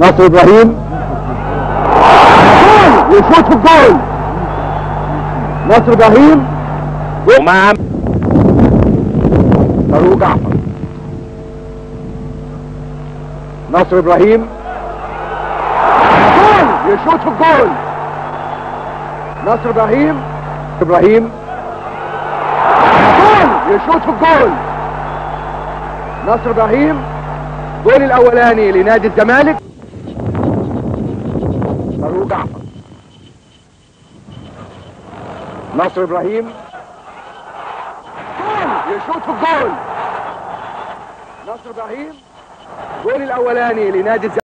ناصر ابراهيم يشوط في الجول. ناصر ابراهيم ومع فاروق جعفر. ناصر ابراهيم يشوط في الجول. ناصر ابراهيم يشوط في الجول. ناصر ابراهيم جول الاولاني لنادي الزمالك. فاروق جعفر. ناصر ابراهيم يشوط في الجول. ناصر ابراهيم جول الاولاني لنادي الزمالك.